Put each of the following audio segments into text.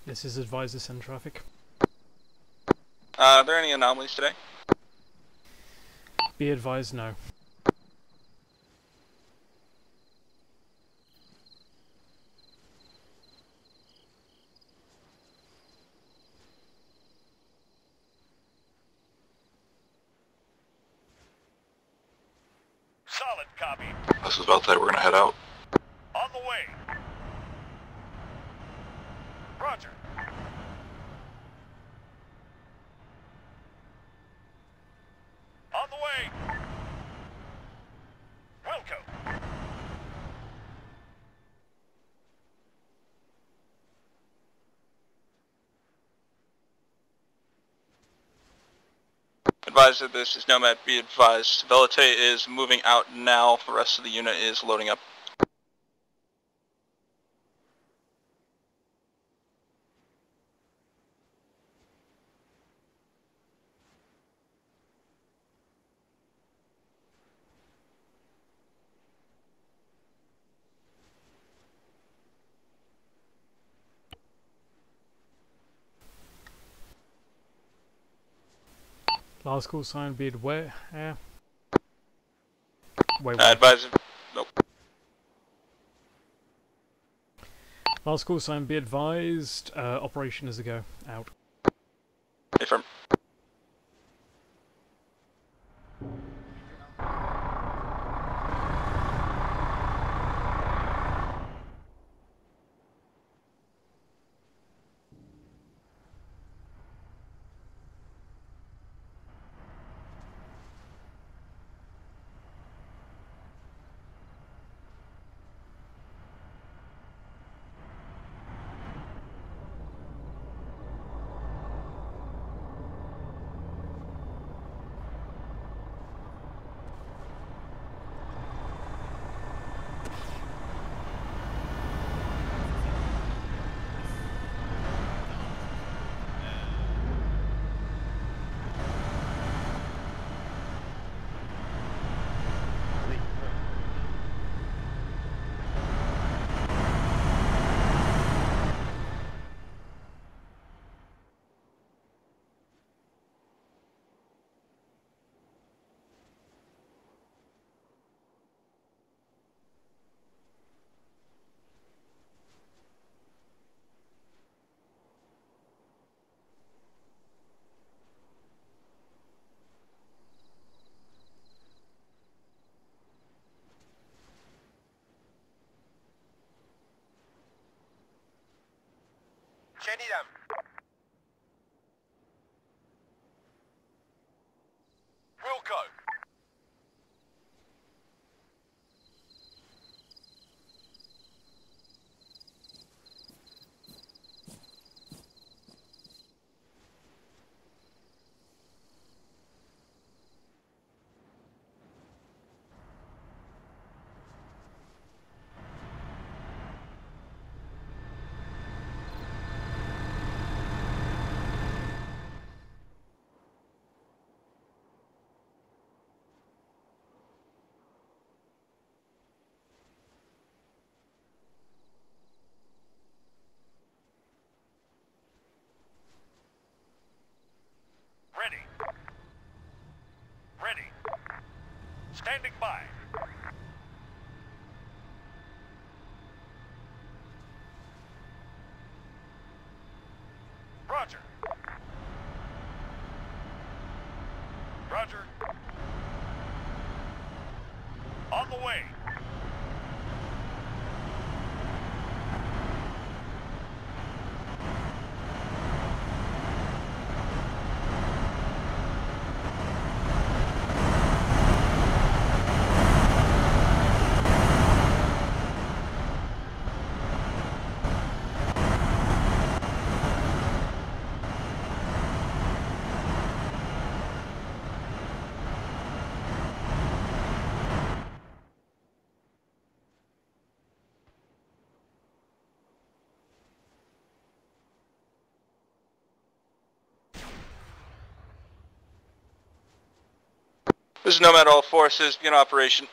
This is advisor send traffic. Are there any anomalies today? Be advised, no. Solid copy. This is about to say we're gonna head out. On the way. Roger. On the way. Wilco. Advisor, this is Nomad. Be advised, Velite is moving out now. The rest of the unit is loading up. Last call sign, be aware. Wait, Advisor, nope. Last call sign, be advised. Operation is a go. Out. Affirm. Jenny them. Wilco. Ready. Ready. Standing by. Roger. Roger. On the way. This is Nomad, all forces in operation.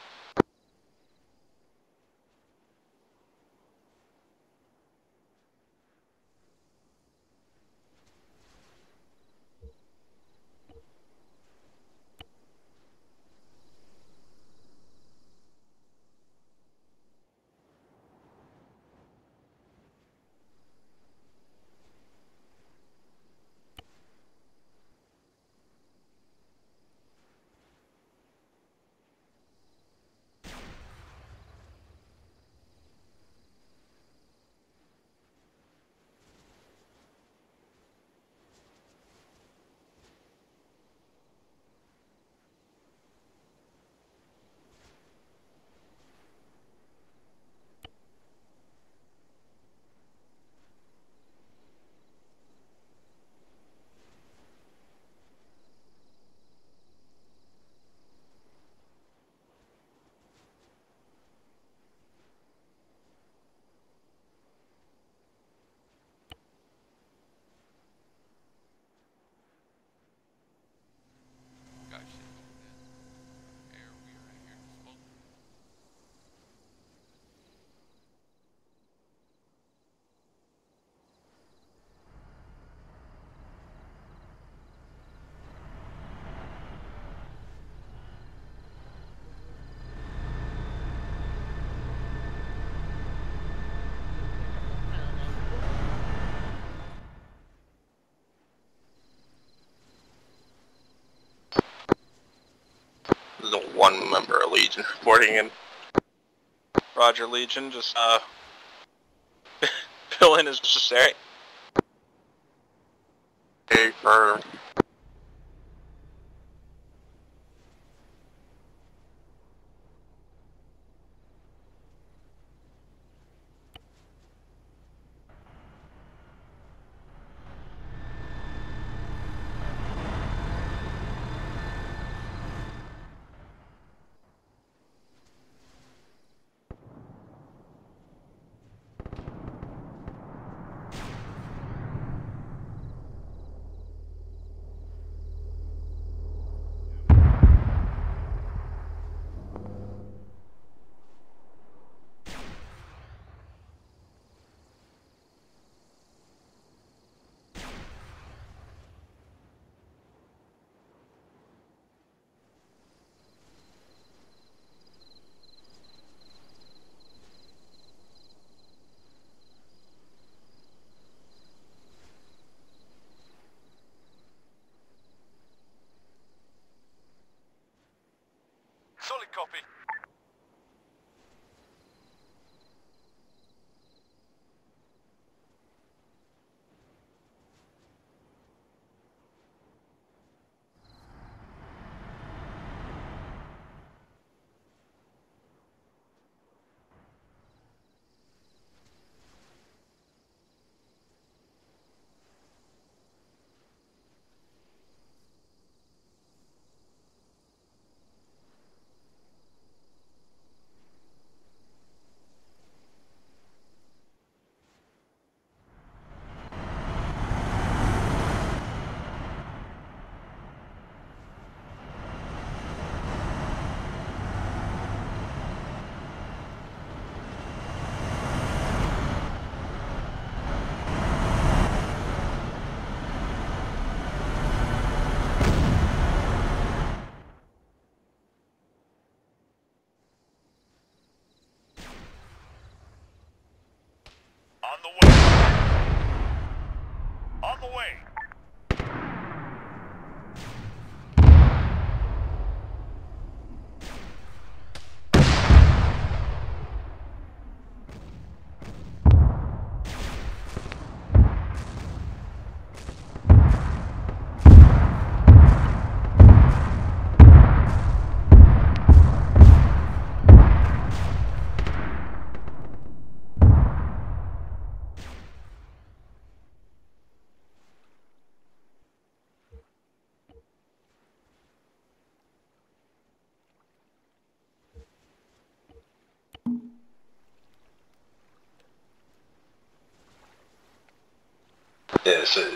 member of Legion reporting in. Roger, Legion. Just fill in as necessary. Hey, for Solid copy. On the way. On the way. Yes, it.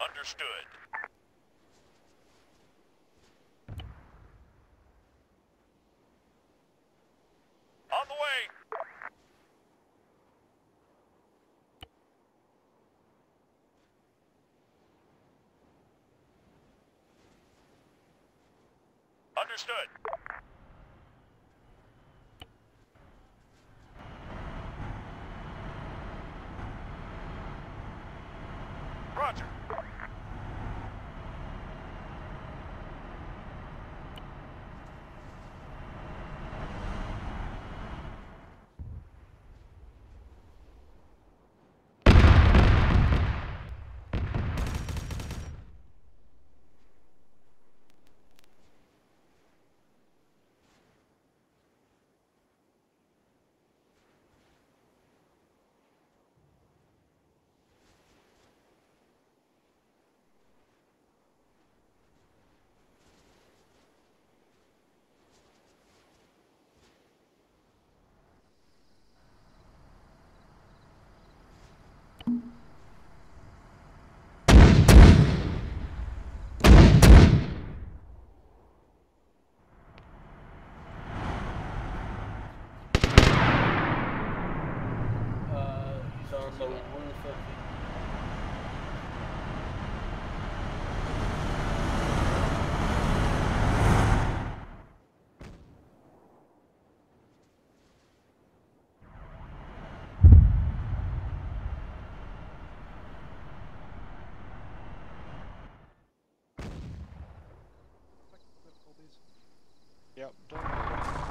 Understood. On the way. Understood. Roger. He's on the roof of the... Yep, done.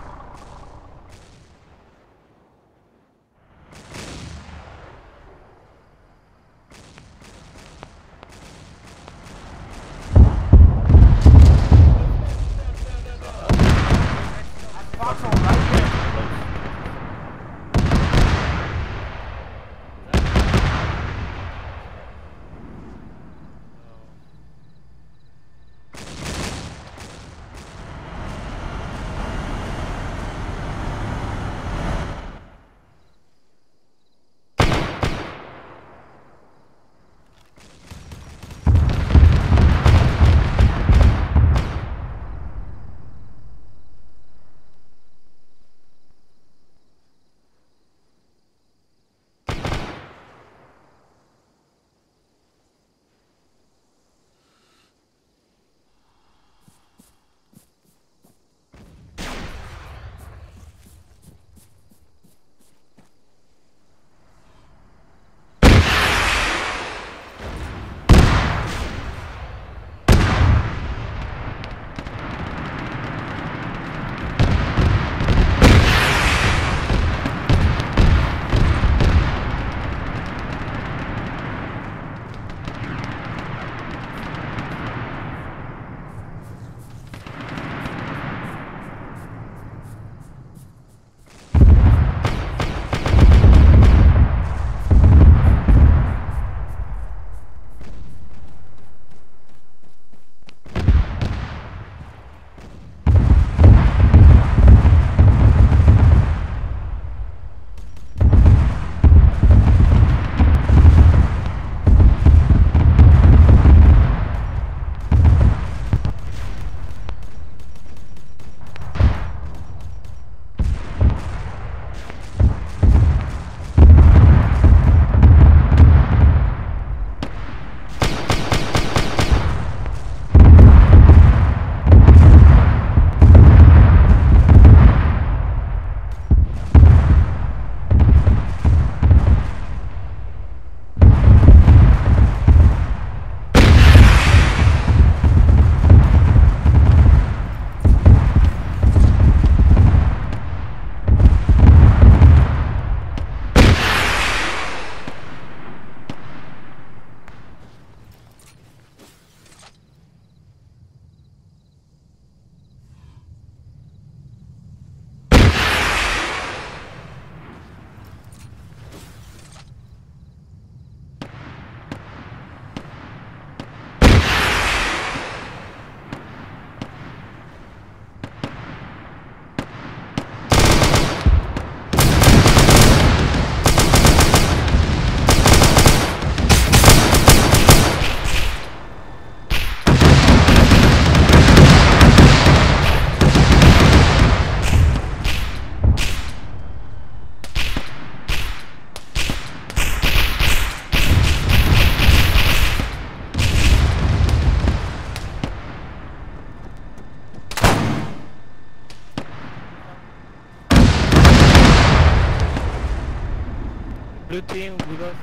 Blue team with us.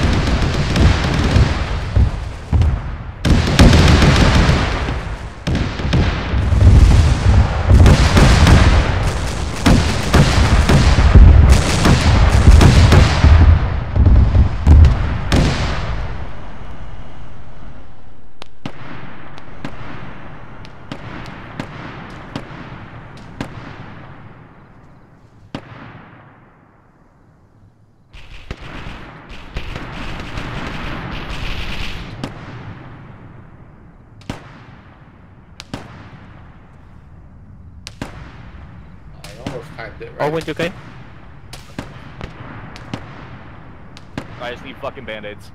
Oh, winch, okay? I just need fucking band-aids.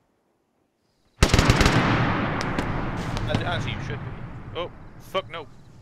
Actually, you should be. Oh, fuck no.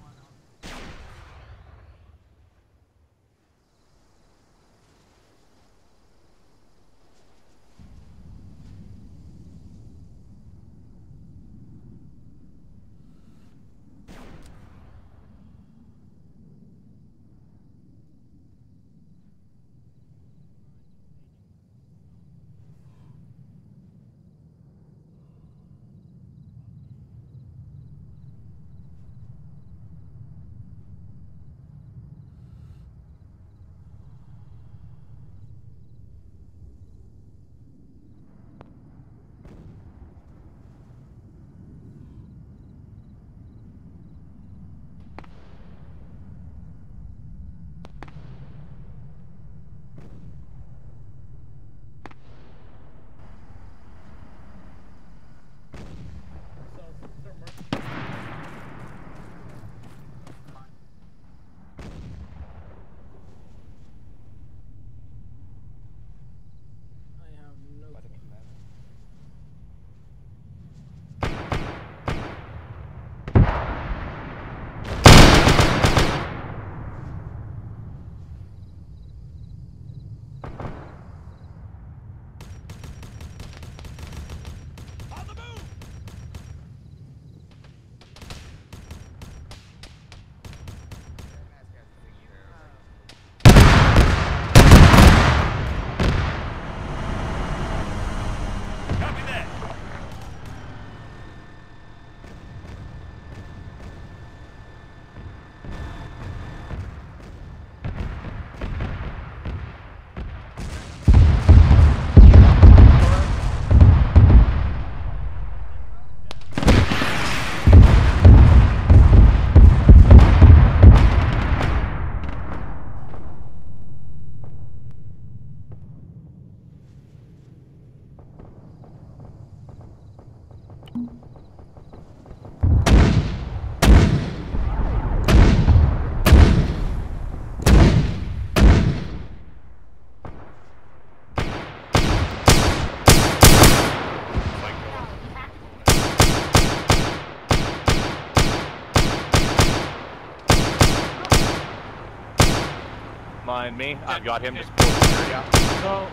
Mind me, I've got him just pull the security out. No.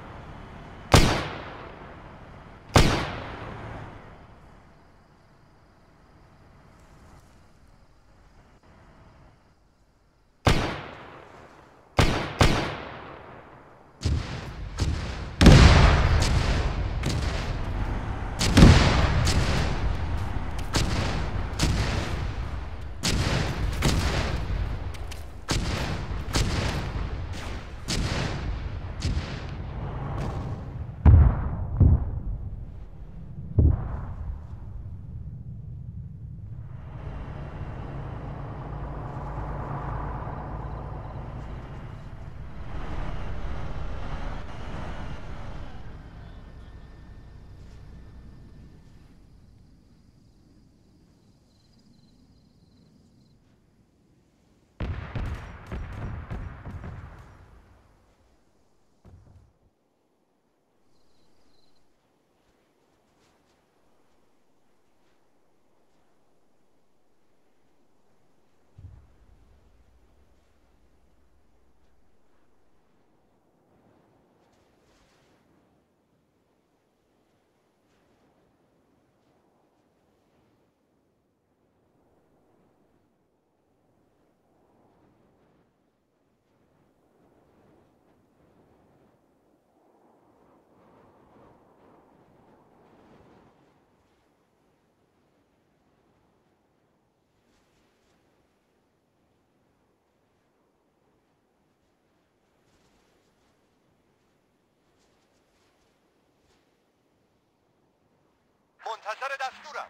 منتظر دستورم.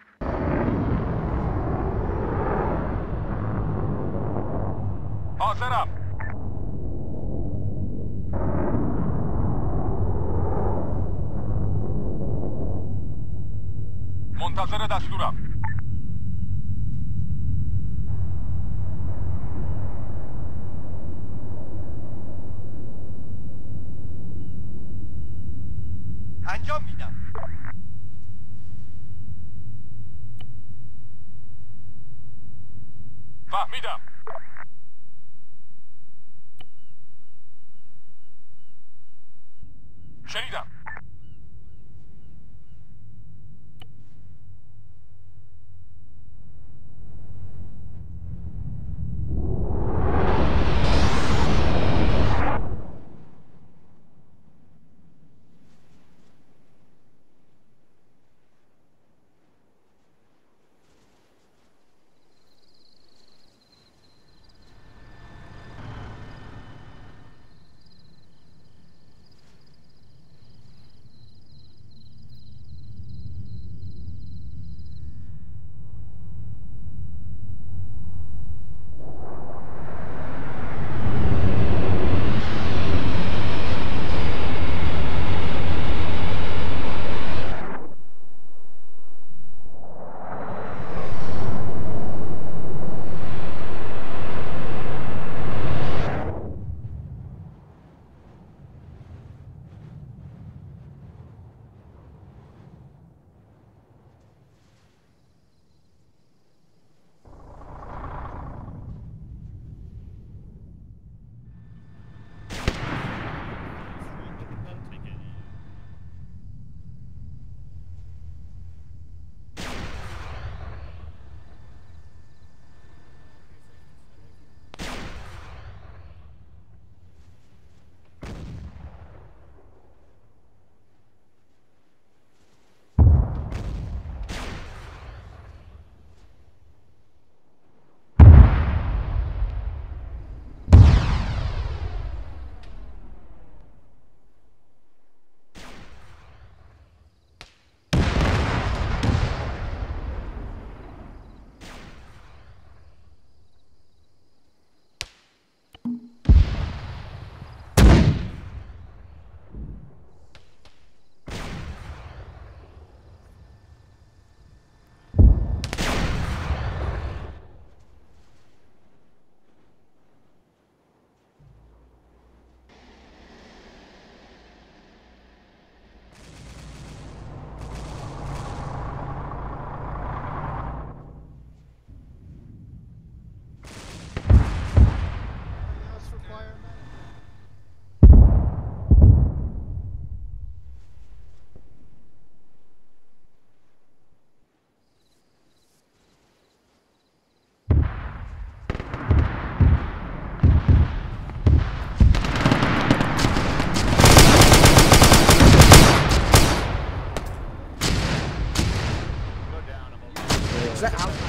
حاضرم. منتظر دستورم. انجام میدم. فهمیدم. شنیدم. Is that out?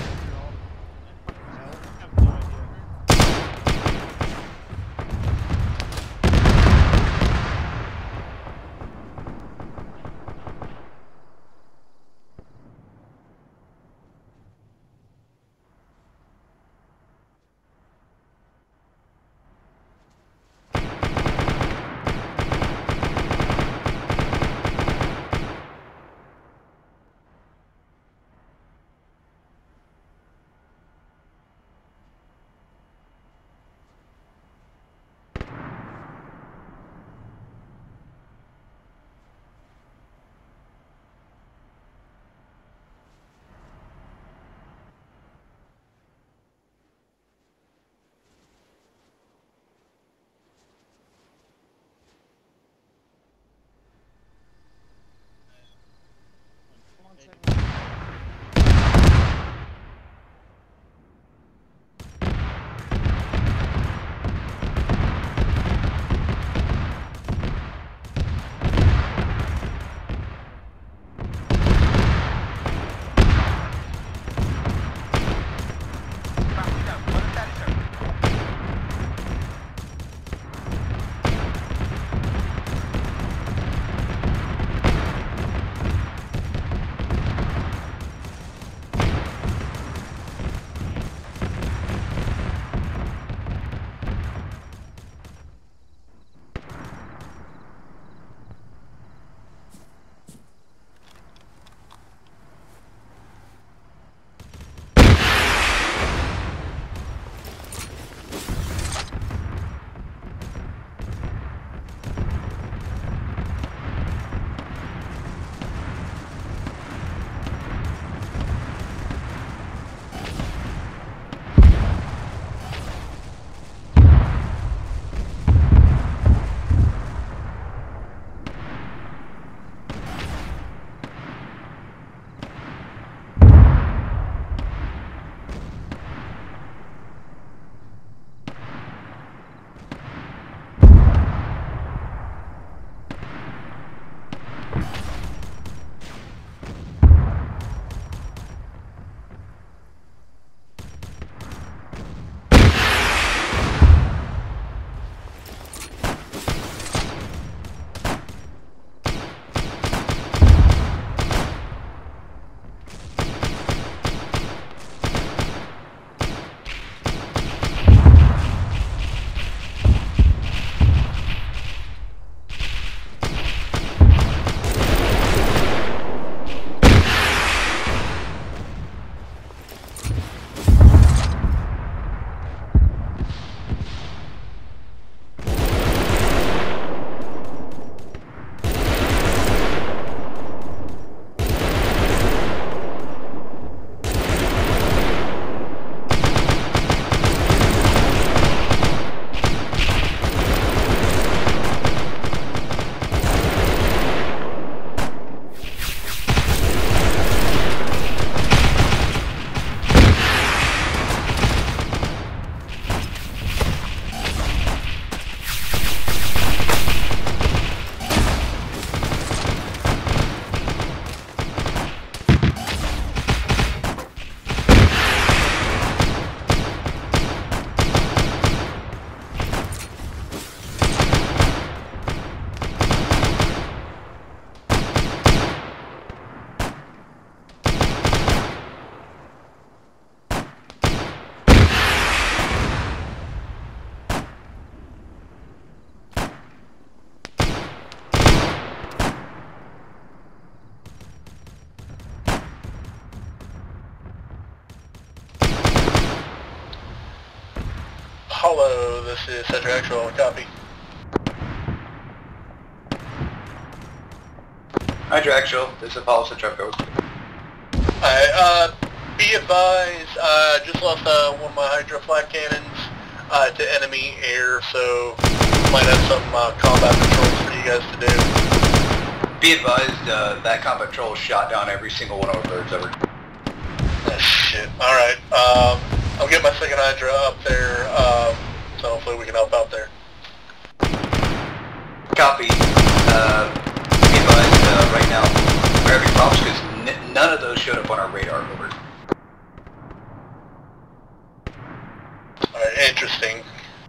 Hello, this is Cedric Actual, copy. Hydra Actual, this is Apollo Centroco. Alright, be advised, just lost one of my Hydra flak cannons to enemy air, so might have some combat patrols for you guys to do. Be advised, that combat patrol shot down every single one of our birds ever. Oh, shit. Alright, I'll get my second Hydra up there, so hopefully we can help out there. Copy. Be advised, right now, we're having problems because none of those showed up on our radar. Over. interesting.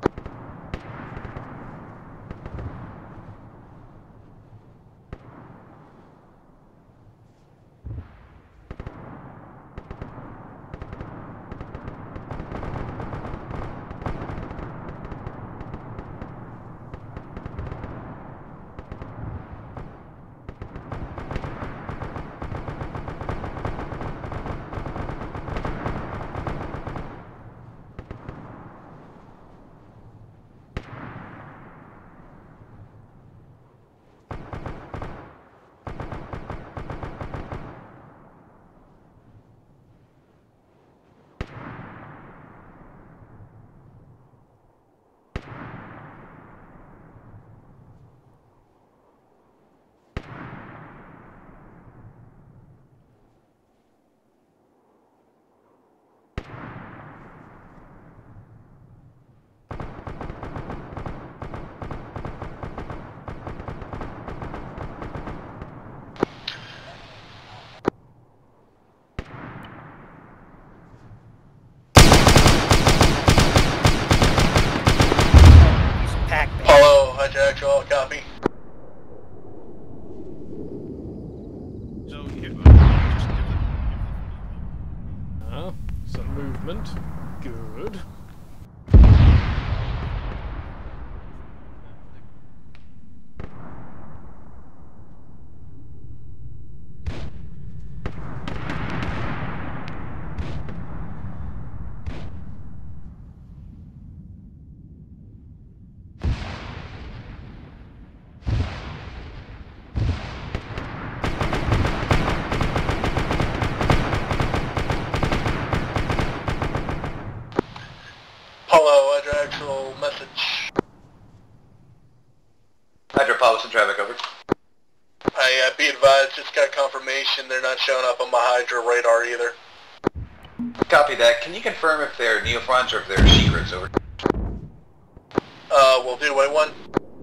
Apollo, hijack, all copy. So Some movement. Good. Apollo, Hydra actual message. Hydra Policy traffic, over. Be advised, just got confirmation they're not showing up on my Hydra radar either. Copy that. Can you confirm if they're Neophrons or if they're secrets, over? We'll do wait one.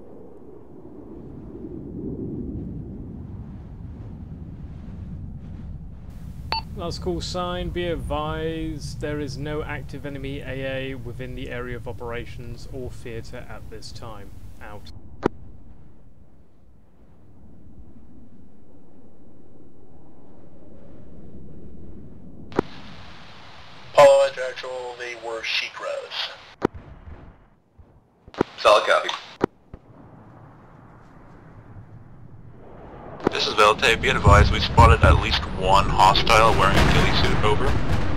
Last call sign, be advised there is no active enemy AA within the area of operations or theatre at this time. Out. Apollo, Hydra actual, they were Shikras. Solid copy. This is Velte. Be advised, we spotted at least one hostile wearing a ghillie suit, over.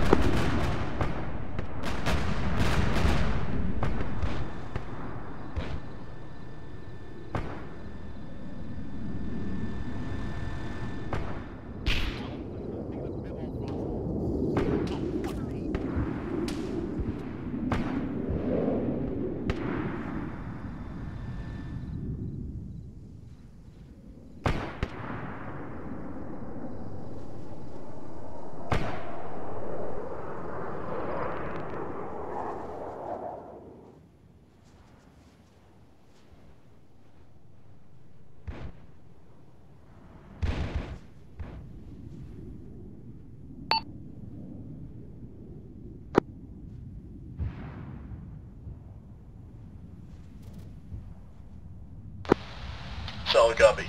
Solid copy.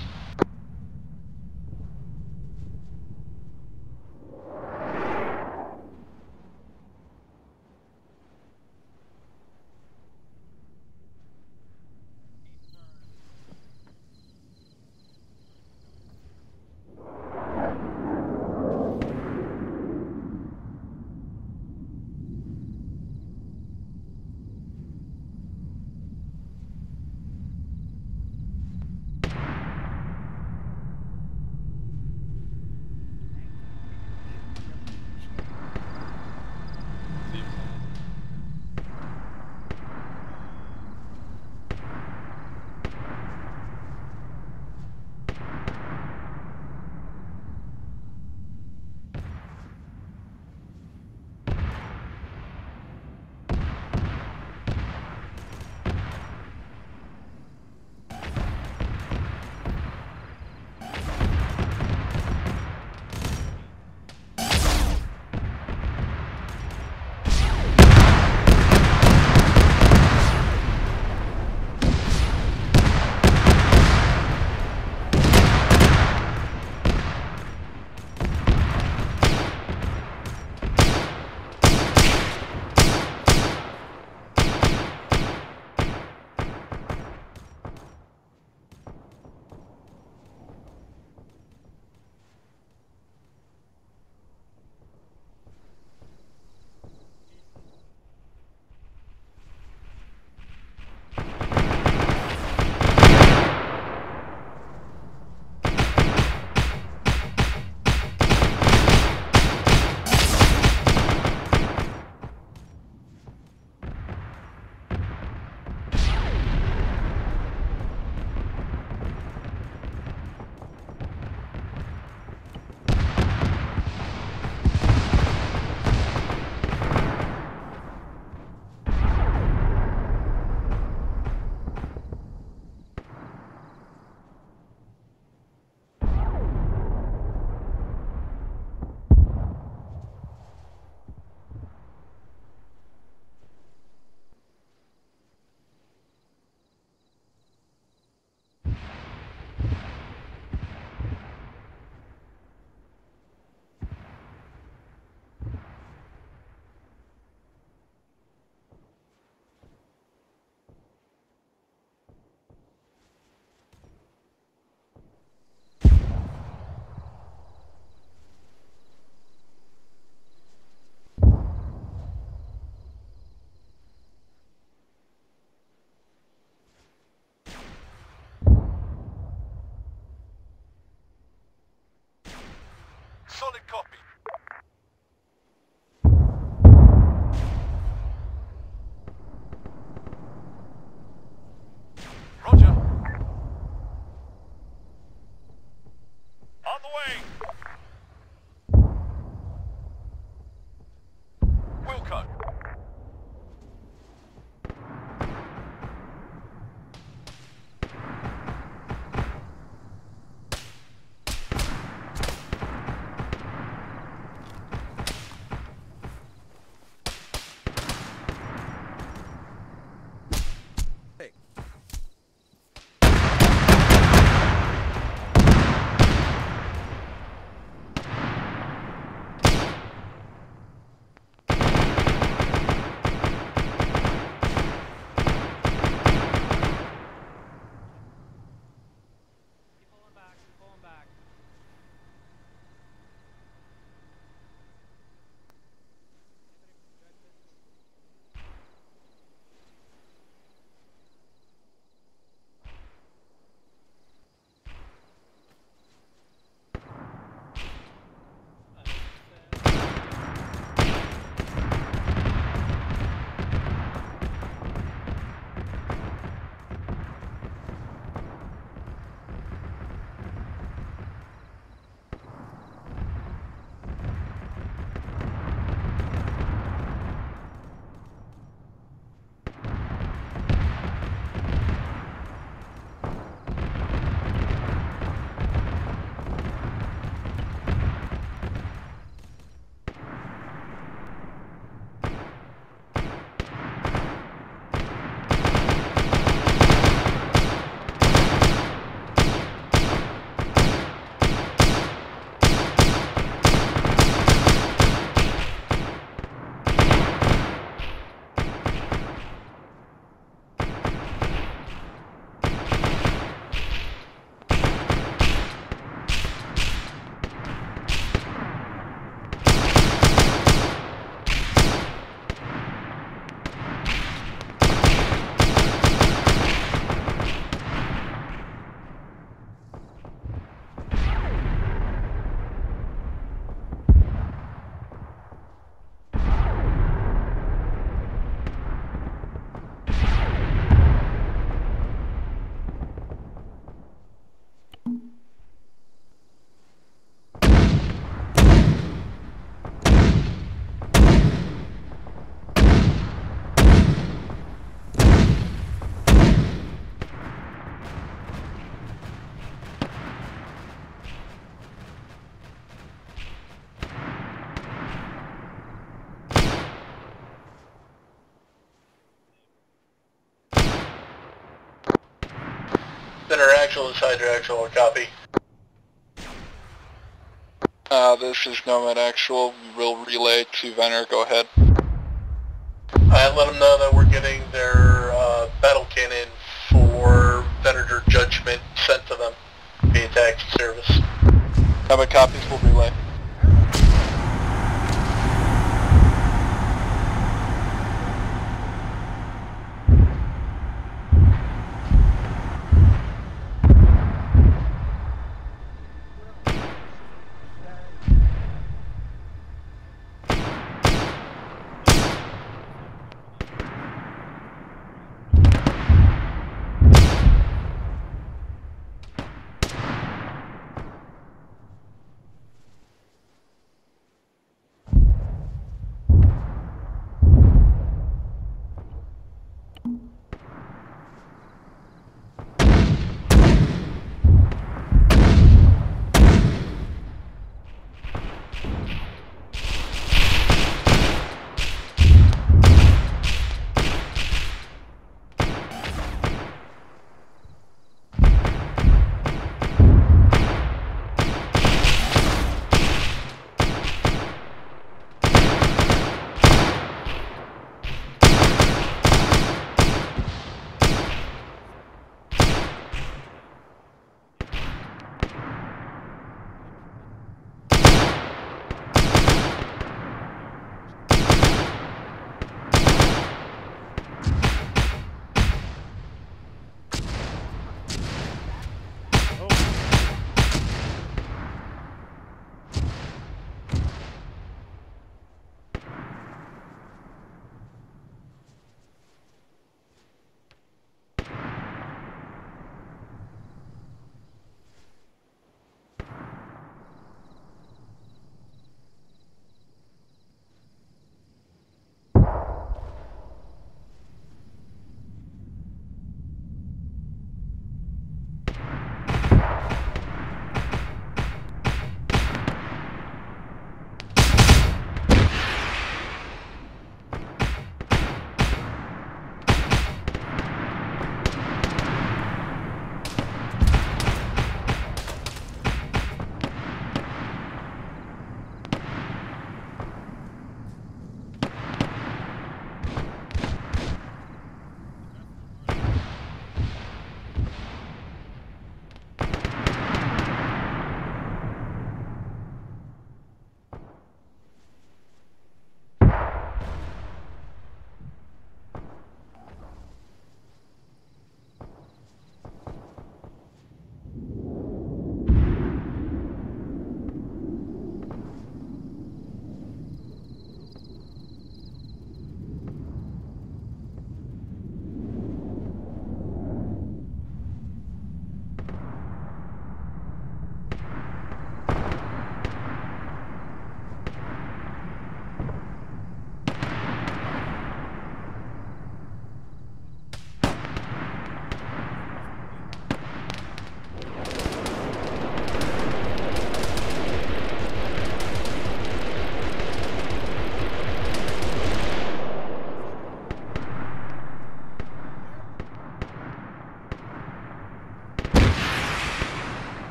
Center actual is Hydra actual, copy. This is Nomad Actual. We'll relay to Venner. Go ahead. I let them know that we're getting their battle cannon for Venator Judgment sent to them via taxi service. Nomad copies. We'll relay.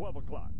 12 o'clock.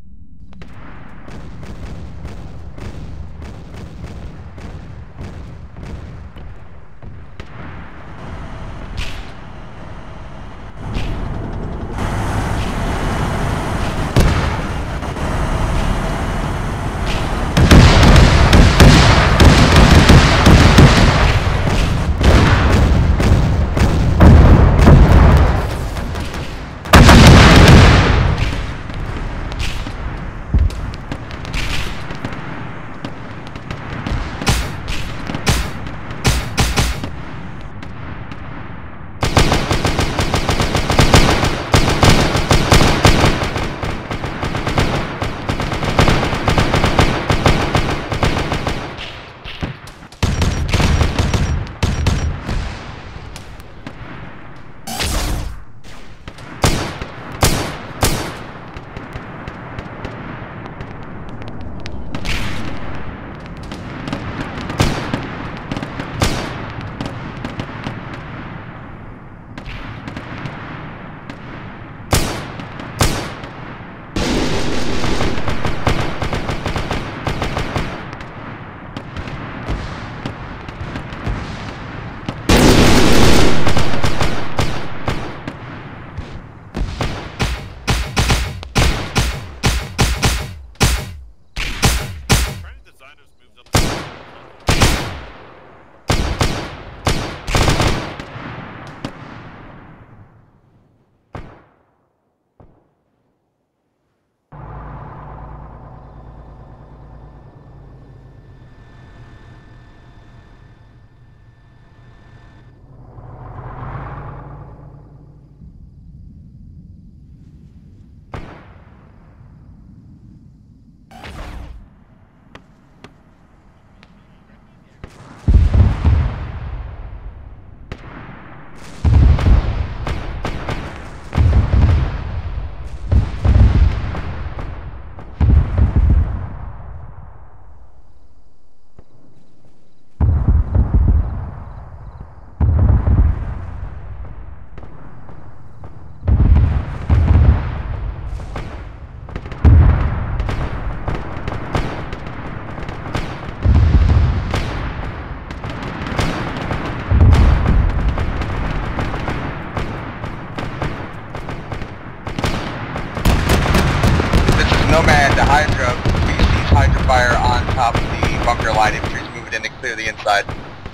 Nomad to Hydra, we see Hydra fire on top of the bunker line. Infantry's moving in to clear the inside.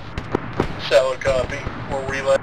Solid copy. We'll relay.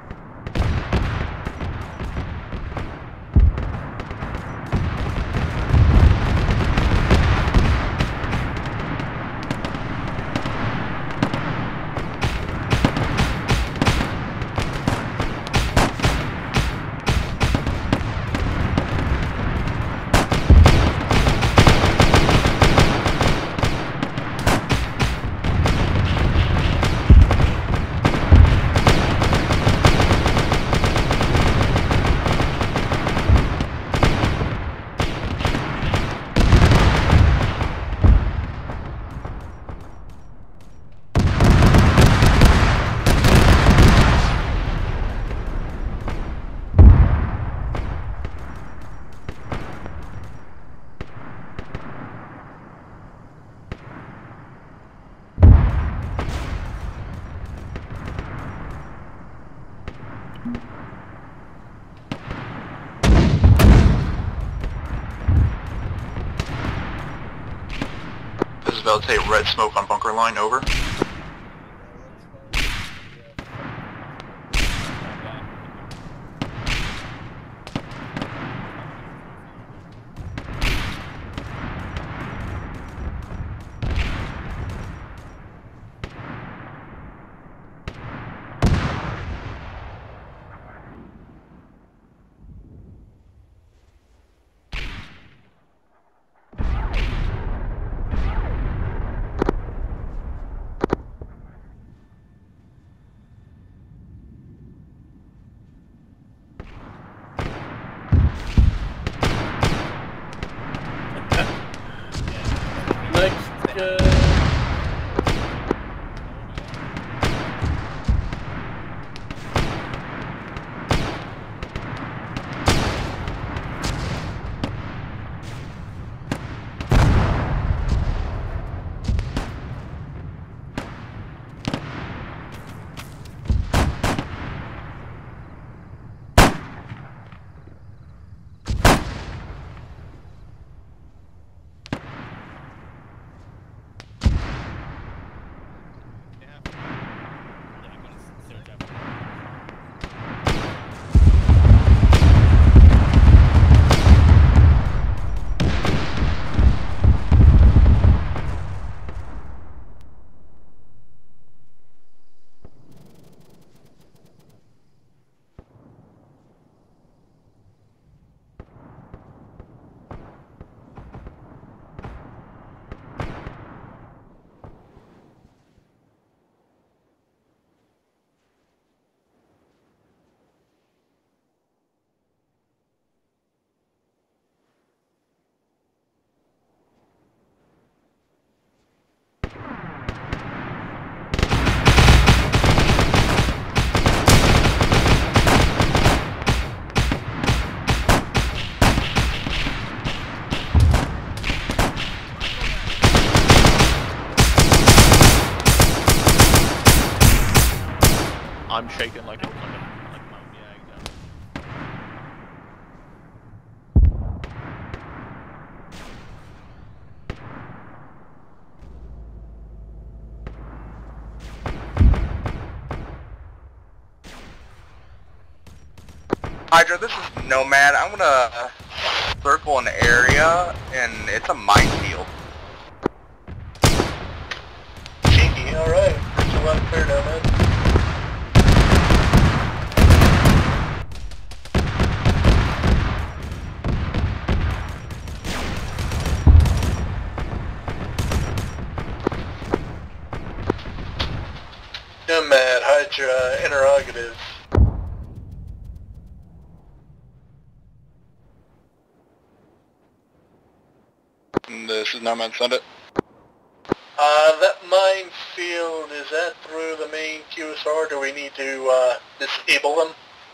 About to take red smoke on bunker line, over. I'm shaking like a mountain. Yeah, exactly. Hydra, this is Nomad. I'm gonna circle an area, and it's a minefield. Cheeky, alright. It's a lot of clear down there. Nomad, Hydra, interrogative. This is Nomad, send it. That minefield, is that through the main QSR? Do we need to, disable them?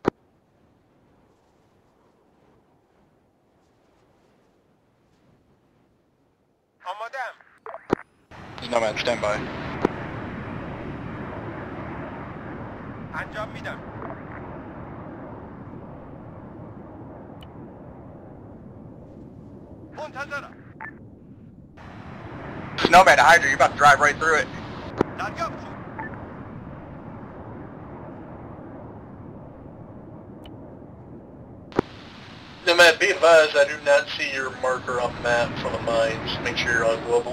Madam. This is Nomad, stand by. 안전합니다. 문 닫아라. Nomad, Hydra, you're about to drive right through it. 날격. Nomad, be advised, I do not see your marker on the map for the mines. Make sure you're on global.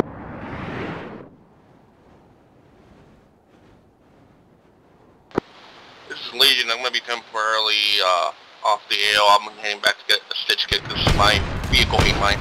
This is Legion, I'm going to be temporarily off the AO. I'm heading back to get a stitch kit because my vehicle ate mine.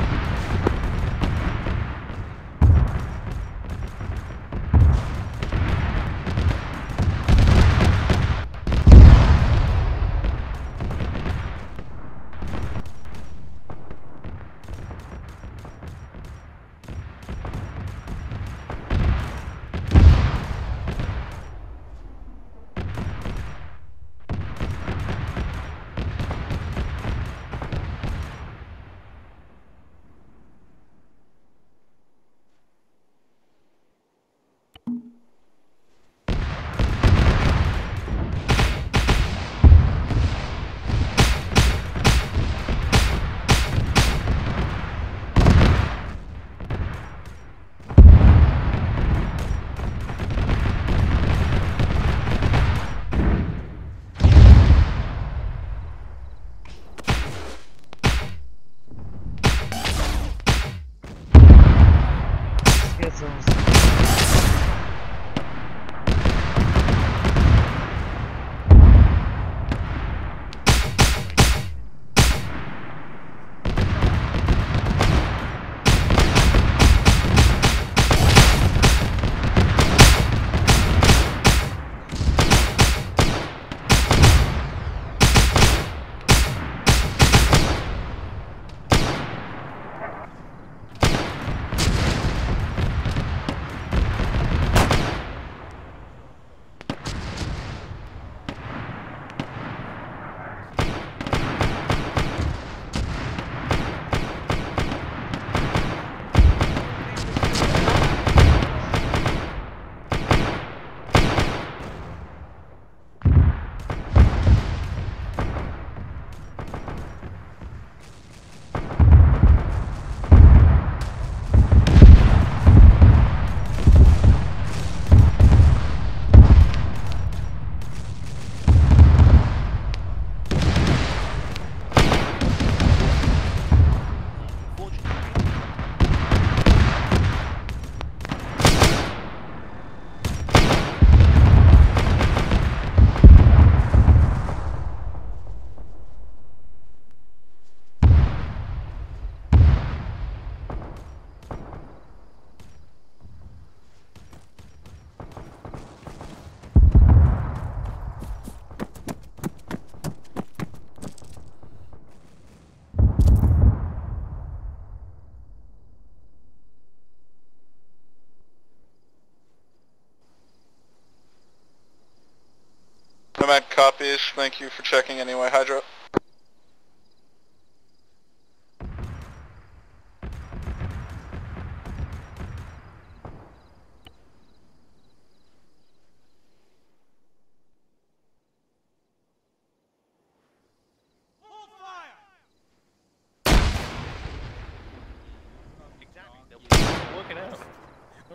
Nomad copies. Thank you for checking anyway, Hydra.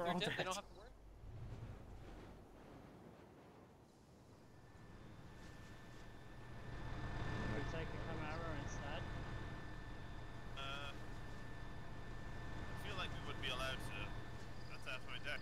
They're all dead, they dead. don't have to work. We take the Chimera instead. I feel like we would be allowed to. That's halfway dead.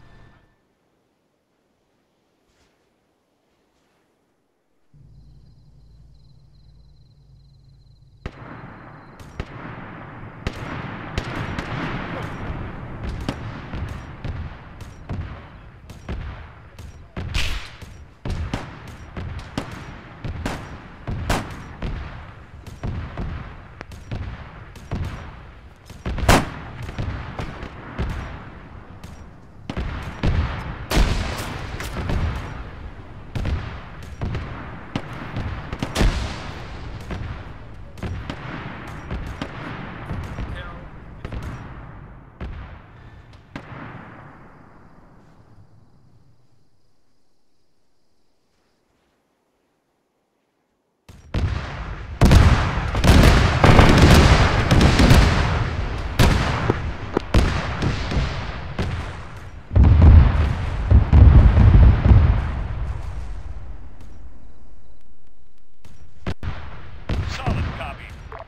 Solid copy.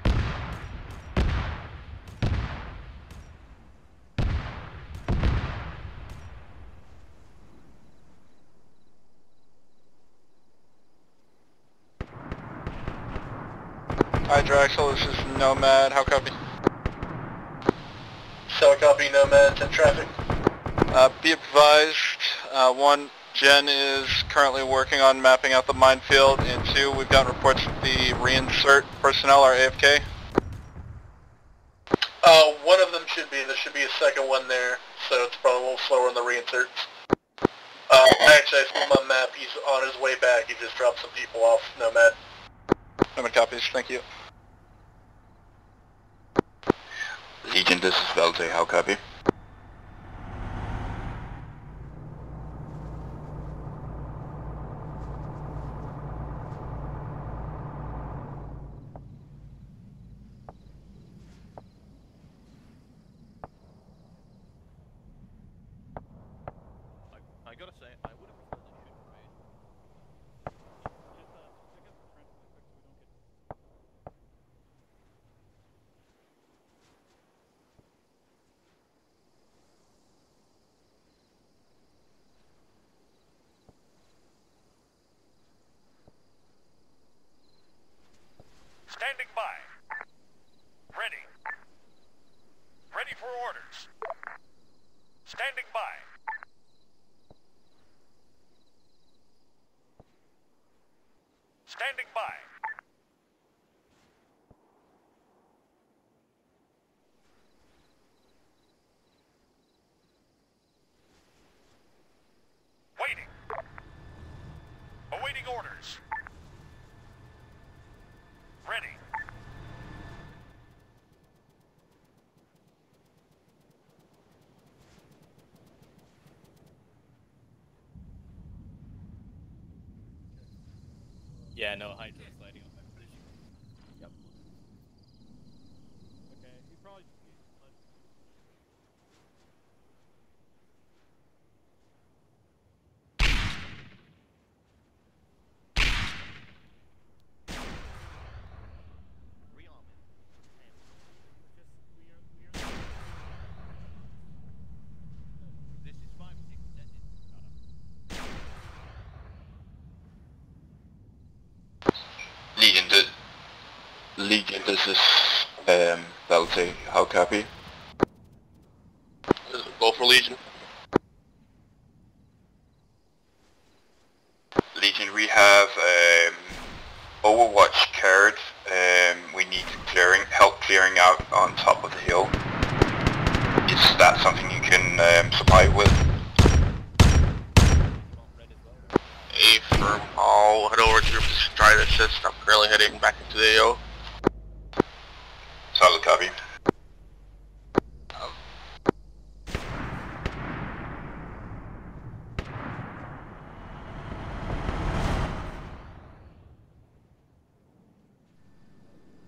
Hydra Axel, this is Nomad, how copy? So copy, Nomad, 10 traffic. Be advised, one, Jen is currently working on mapping out the minefield, and two, we've gotten reports that the reinsert personnel are AFK. One of them should be. There should be a second one there, so it's probably a little slower on the reinserts. Actually, I see him on map. He's on his way back. He just dropped some people off, Nomad. Nomad copies, thank you. Legion, this is Velte, how copy? I gotta say, I would have preferred the shoot parade. Just pick up the front really quick so we don't get... Standing by. Ready. Ready for orders. Standing by. Standing by. Waiting. Awaiting orders. Ready. Yeah, no, Hydra is lighting up my position. Yep. Okay, he probably just needs to let... Rearming. This is 5-6 attended. Legion, this is Velte, how copy? This is go for Legion. Legion, we have Overwatch carried. We need help clearing out on top of the hill. Is that something you can supply with? Affirm, I'll head over to your position, try to assist. I'm currently heading back into the AO. Solid copy.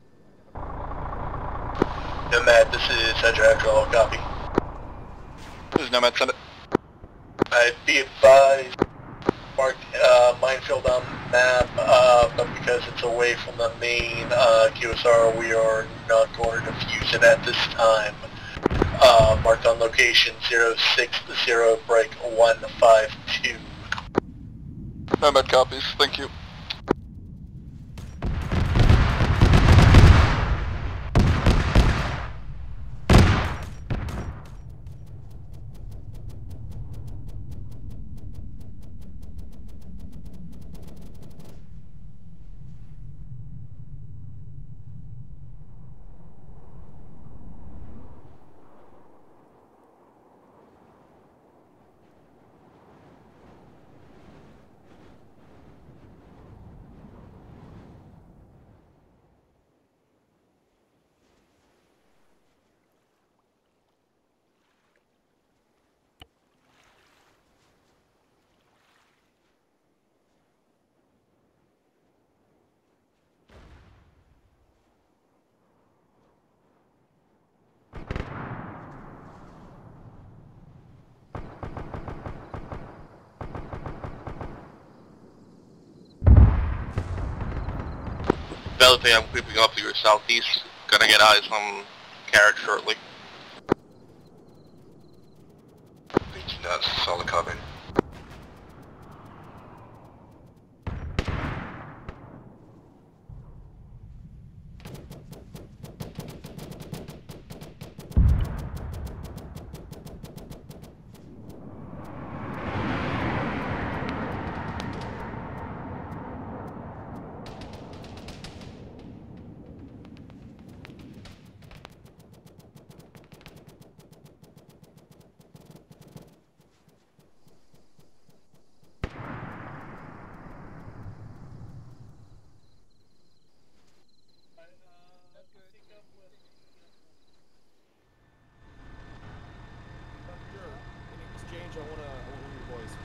Nomad, this is Hydra Axel, copy. There's Nomad, send it. Be advised, marked minefield on the map, but because it's away from the main QSR, we are not going to defuse it at this time. Marked on location 060 break 152. Nomad copies, thank you. Velvet, I'm creeping up to your southeast. Gonna get eyes on Carrot shortly. That's solid carbon. Exchange, I wanna hear your voice.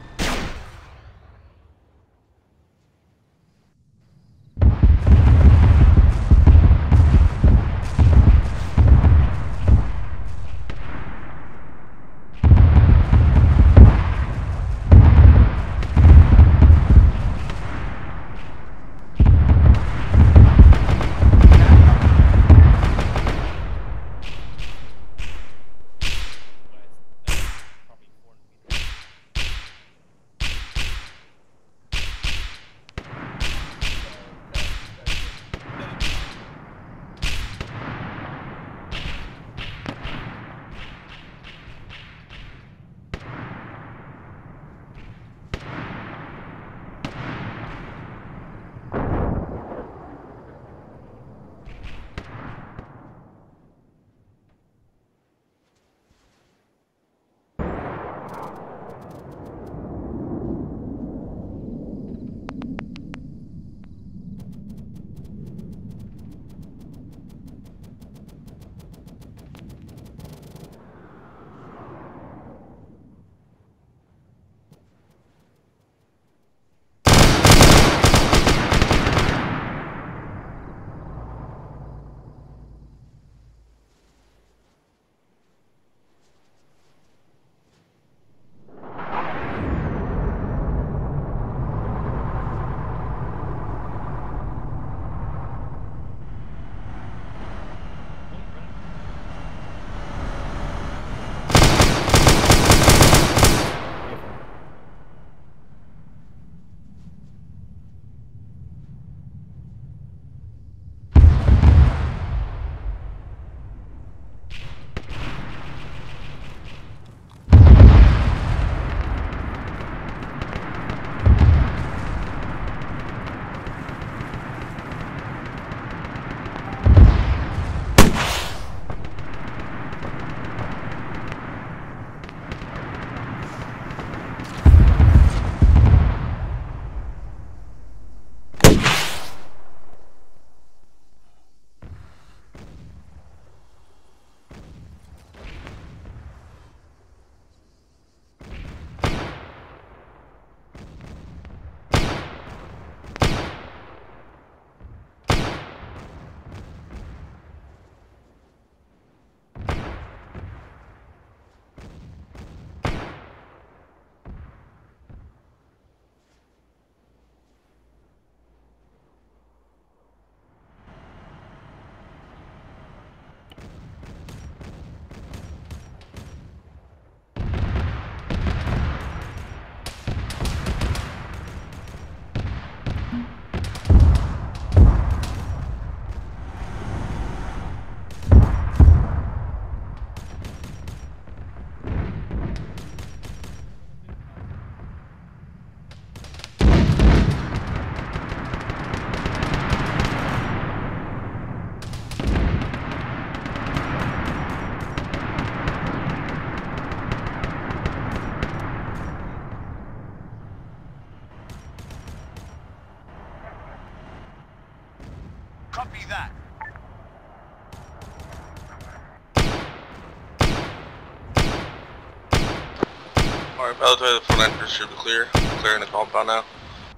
Alright, military the front entrance should be clear. Clearing the compound now.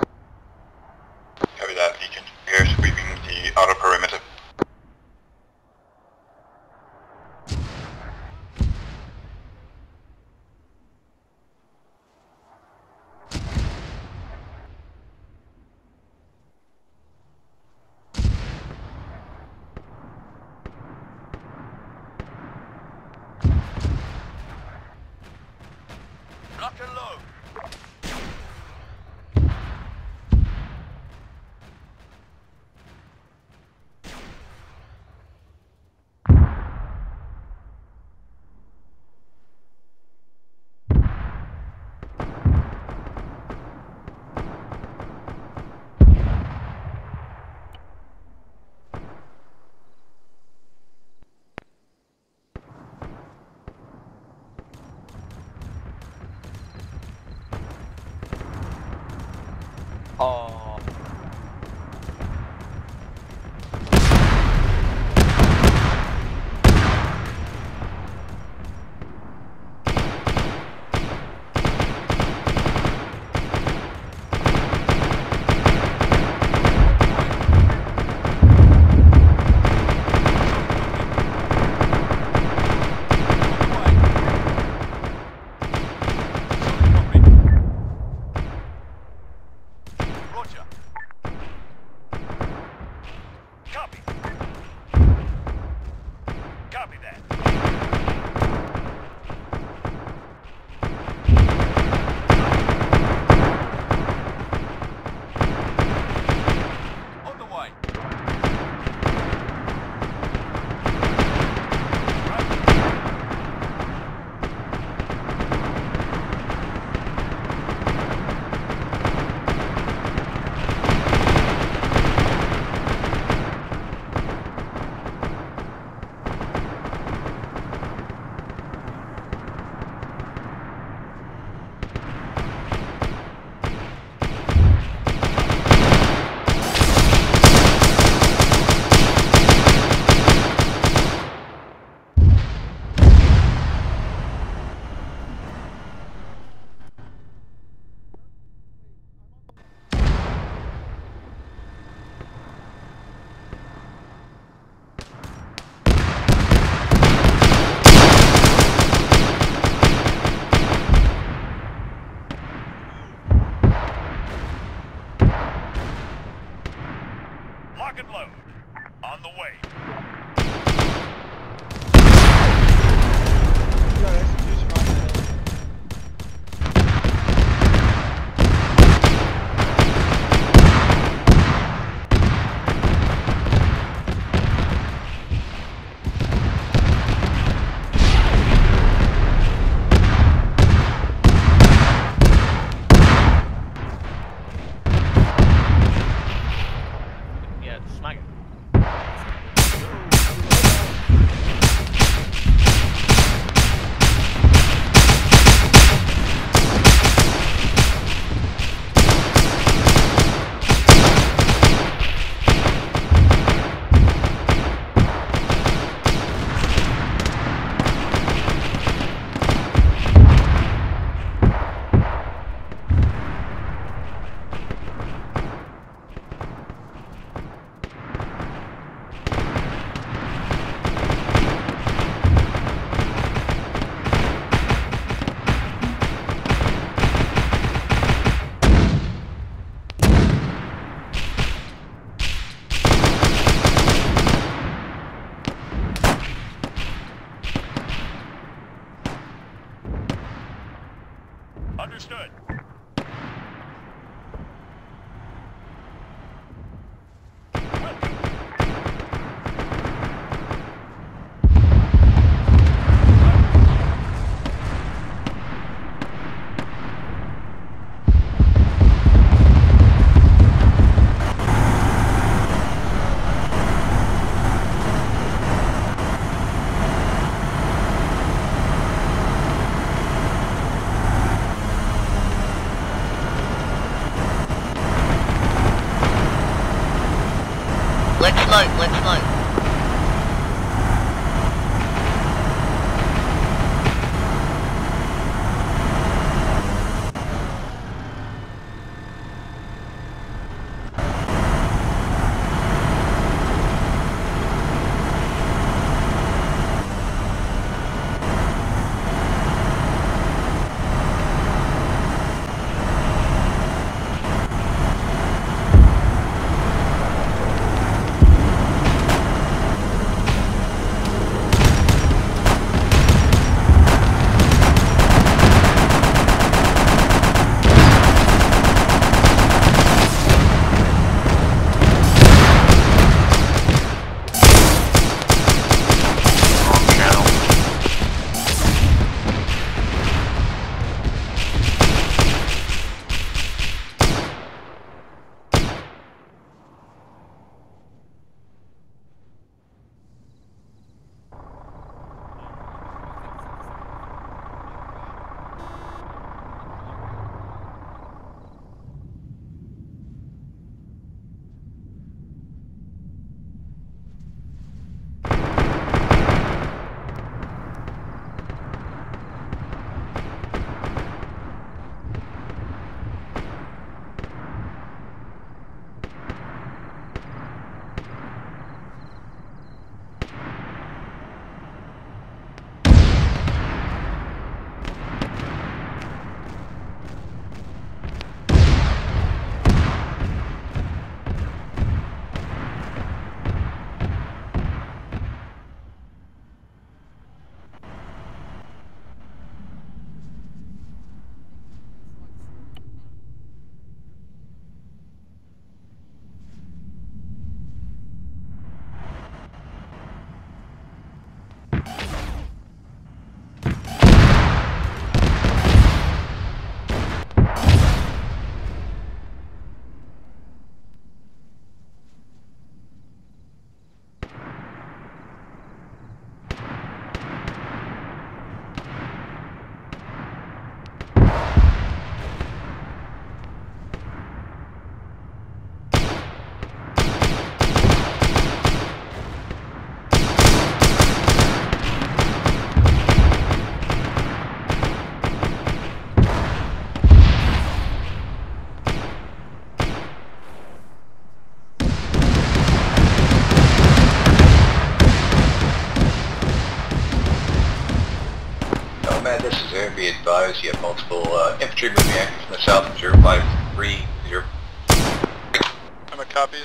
Copy that, Legion. We are sweeping the outer perimeter. Lock and load. Oh. Roger. Copy. Copy that. On the way. Lock and load. On the way. Yeah, smack it. Understood. Let's smoke, let's smoke. clear. Be advised, you have multiple infantry moving in from the south, 053. I'm at copies.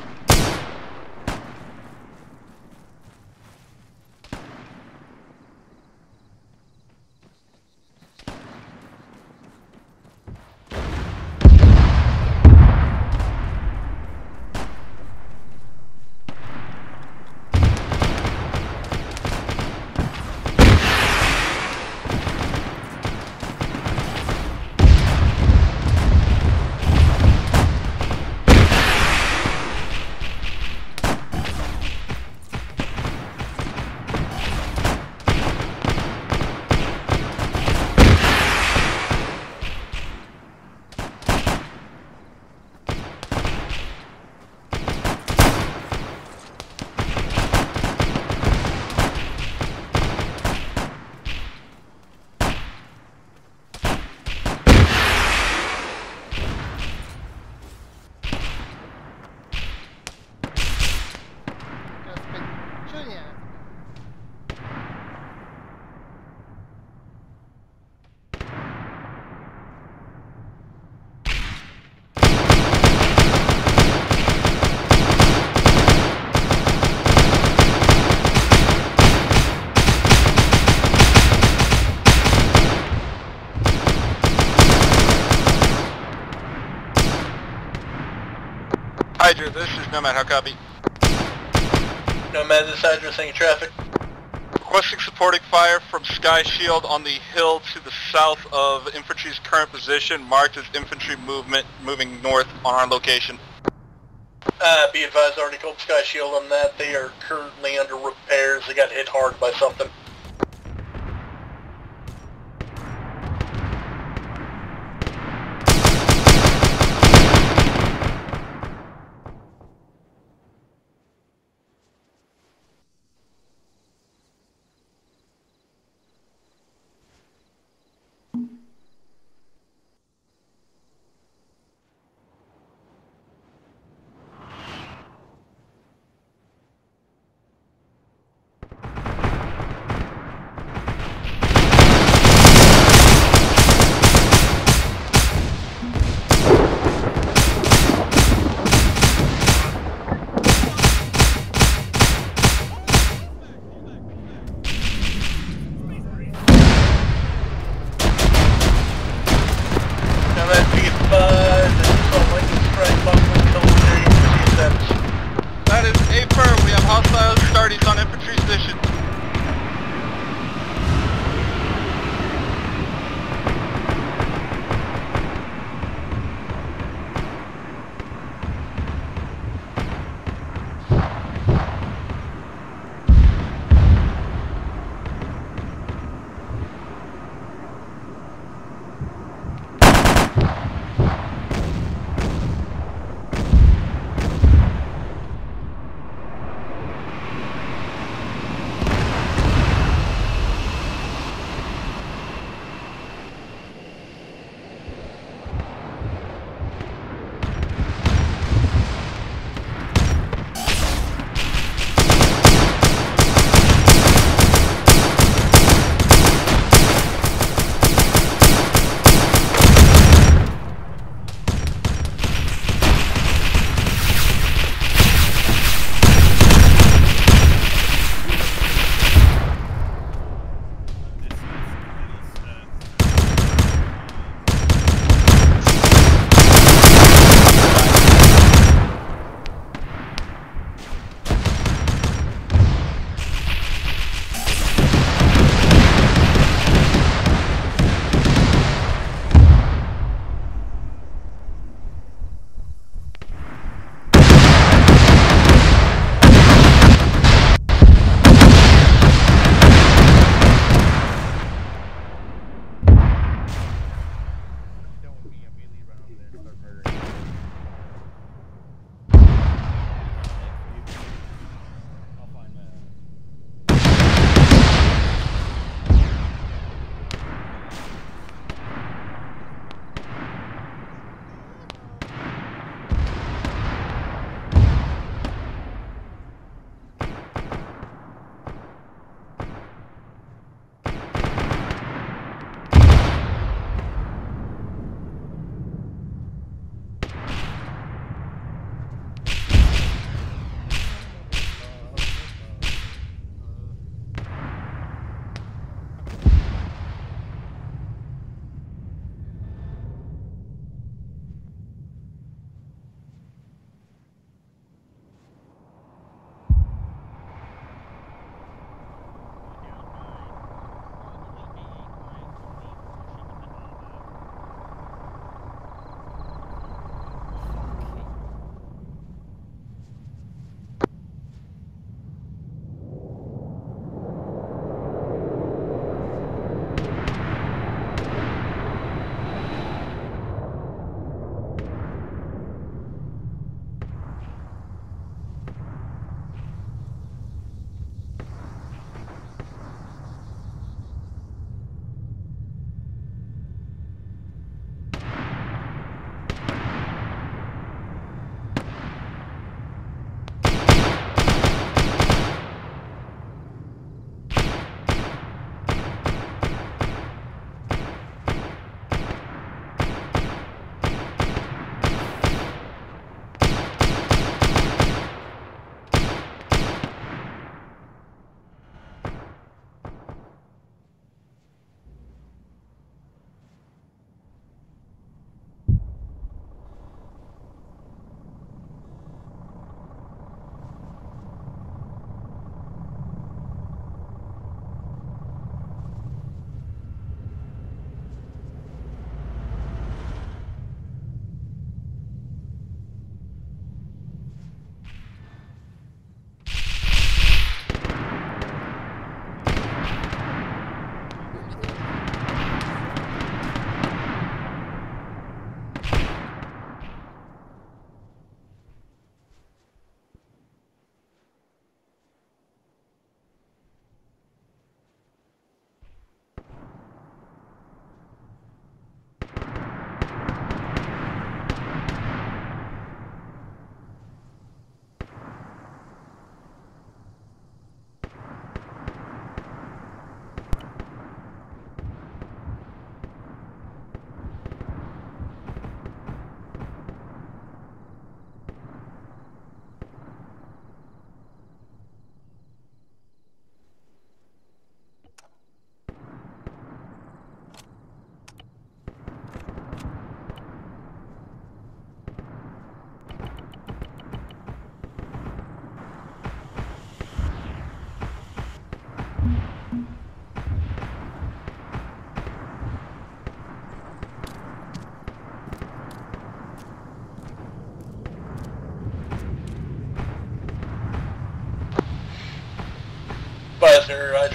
Hydra, this is Nomad, how copy? Nomad, this Hydra, thank you, traffic. Requesting supporting fire from Sky Shield on the hill to the south of infantry's current position, marked as infantry moving north on our location. Be advised, already called Sky Shield on that. They are currently under repairs. They got hit hard by something. That is affirm. We have hostile starties on infantry position.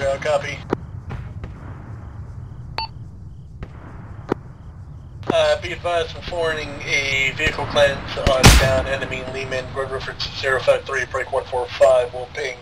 Hydra, copy. Be advised when forwarding a vehicle cleanse on down enemy Lehman, road reference 053, break 145, will ping.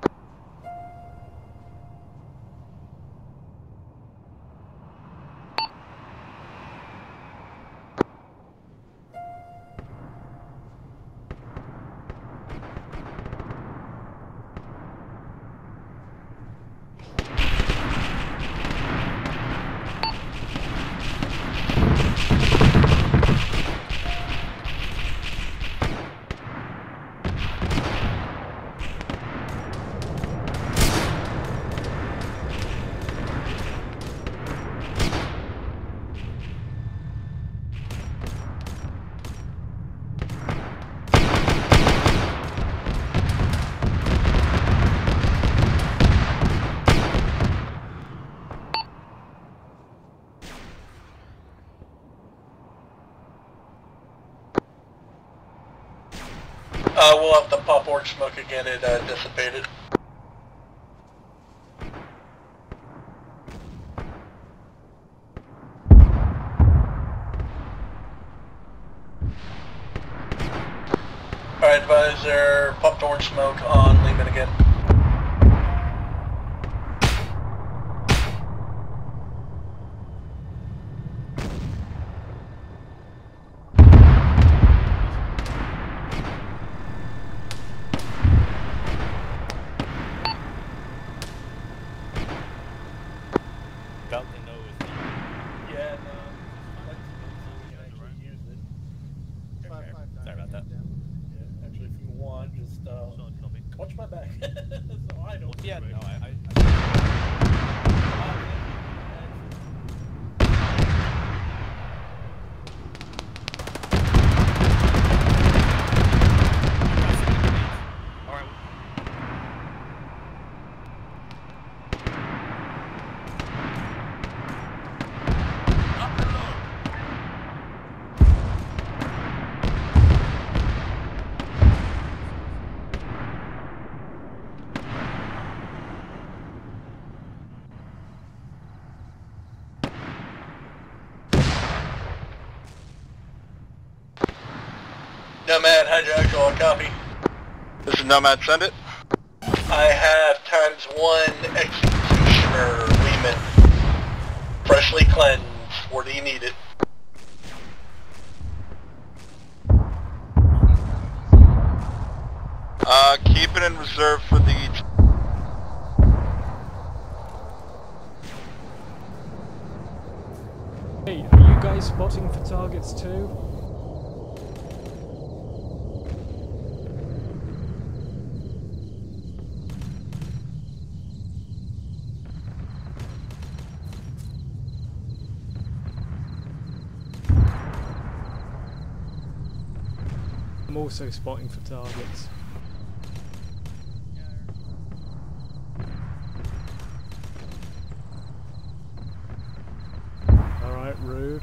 We'll have to pop orange smoke again, it dissipated. Alright, advisor, popped orange smoke on Lehman again. Watch my back. So I don't. Yeah, no, Nomad, Hydra Actual, copy. This is Nomad, send it. I have ×1 Executioner Lehman. Freshly cleansed. Where do you need it? Keep it in reserve for the... Hey, are you guys spotting for targets too? I'm also spotting for targets. Alright, rude.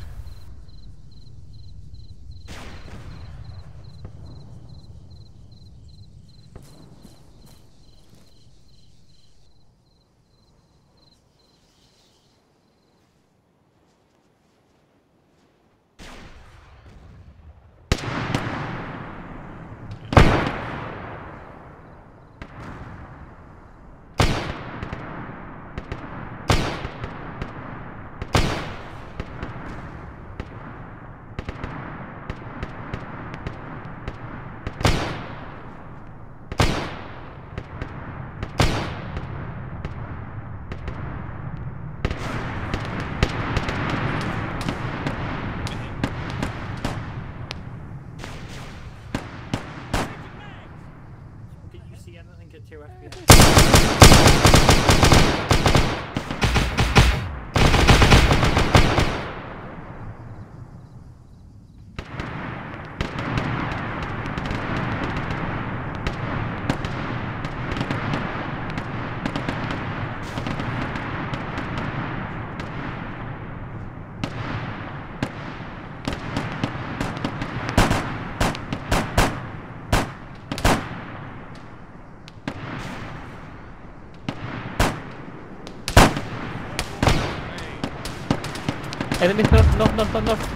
Enemy north.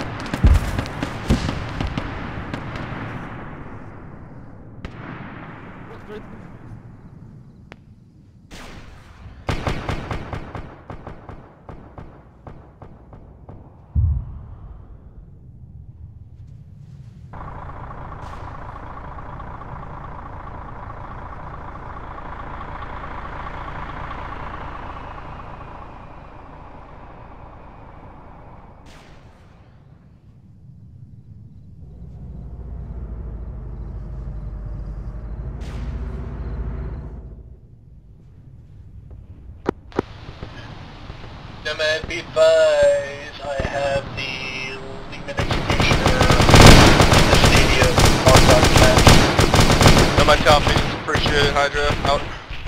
Nomad, be advised, I have the Lehman Executioner in the stadium marked on catch. Nomad copies. Appreciate it, Hydra. Out.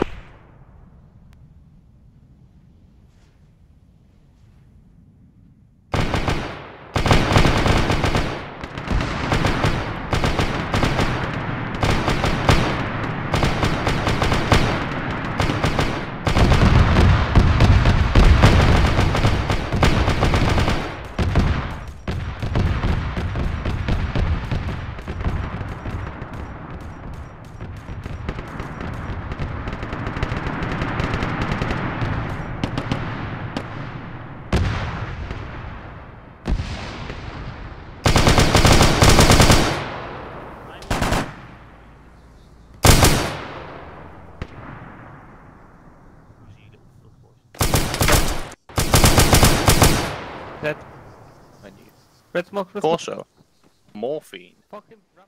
Dead. Menu. Red smoke. Torso. Morphine. Fucking ram.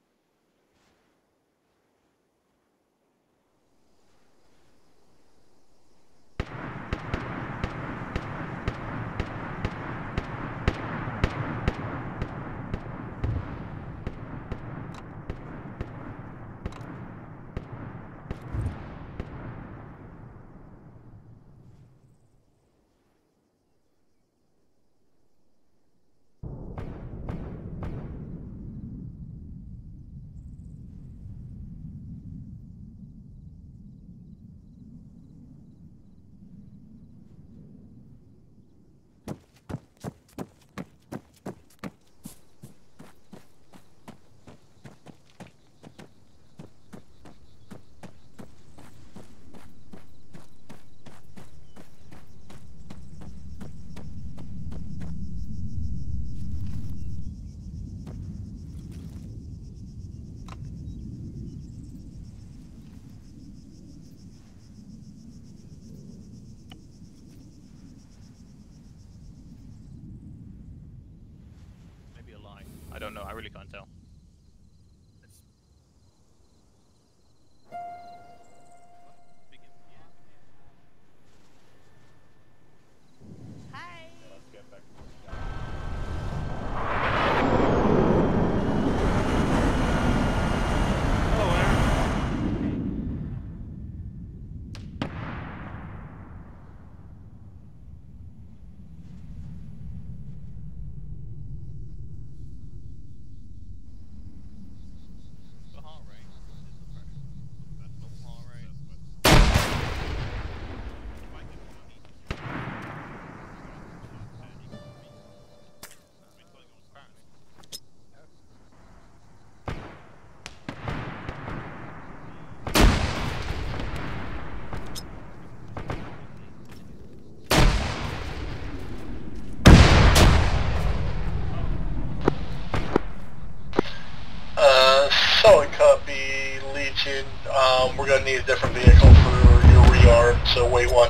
I don't know, I really can't tell. Hi. Let's get back. Solid copy, Legion. We're going to need a different vehicle for your rearm, so wait one.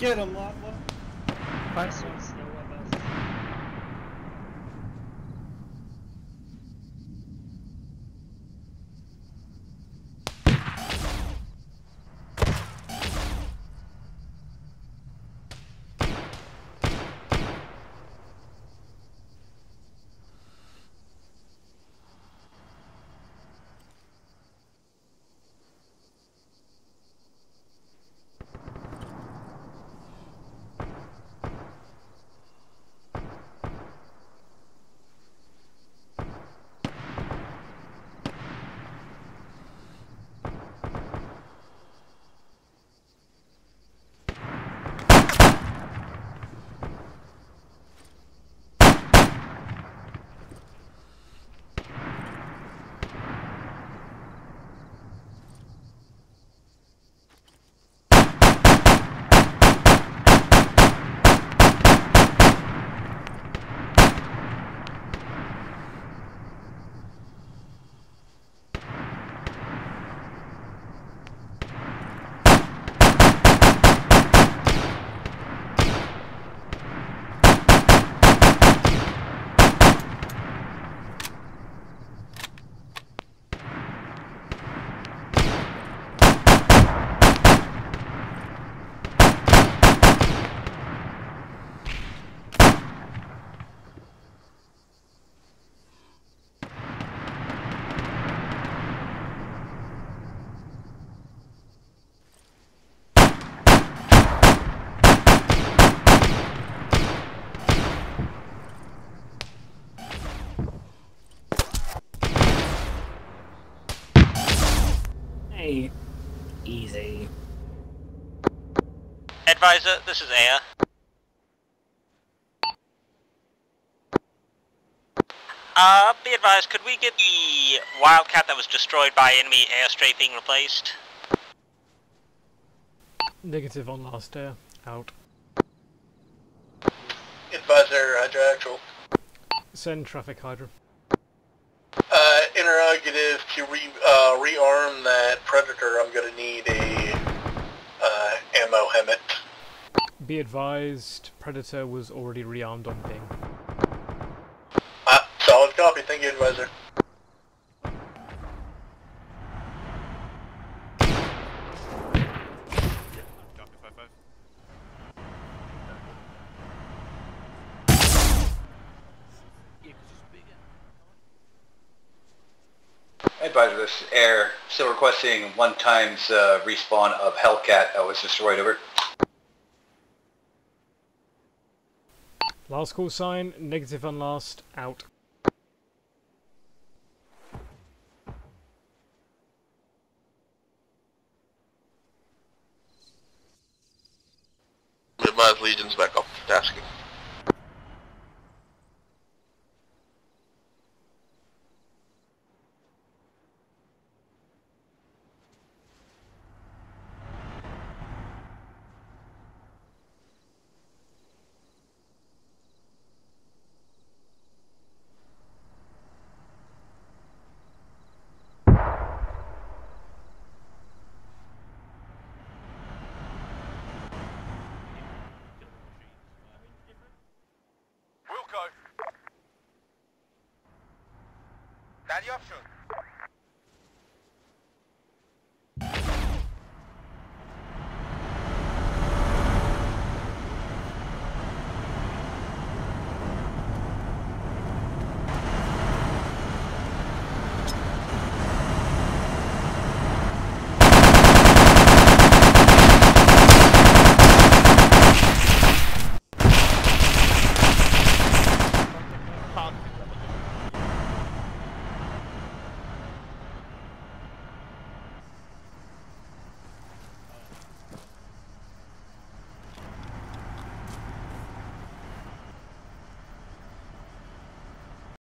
Get him, Lotla. This one's still with us. Hey, easy. Advisor, this is Aya. Be advised, could we get the Wildcat that was destroyed by enemy airstrafing replaced? Negative on last air. Out. Advisor, Hydra Actual. Send traffic Hydra. Interrogative, to rearm that Predator, I'm gonna need a ammo helmet. Be advised, Predator was already rearmed on ping. Solid copy, thank you, Advisor. Advisor, this is Air. Still requesting 1 times respawn of Hellcat that was destroyed. Over. Last call sign, negative on last, out. Advise Legion's back up to tasking. We'll go. Daddy option.